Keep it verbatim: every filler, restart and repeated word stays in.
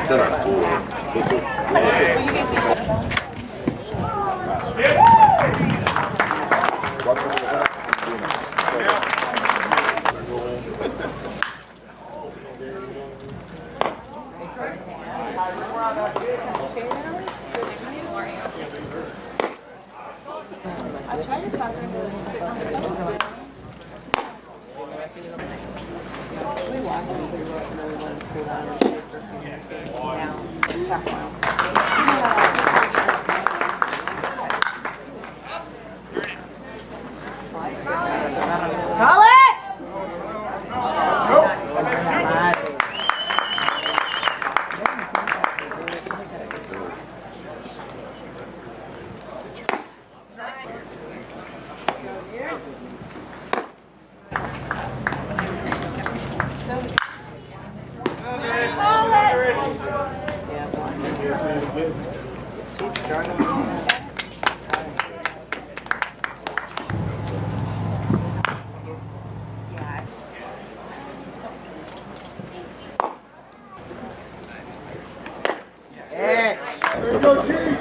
있잖아 또. I tried to talk to her to sit on the phone. We walked and we wrote another one to pull down and shift her down. Tough one. Call it! She's struggling. There we go, Jimmy.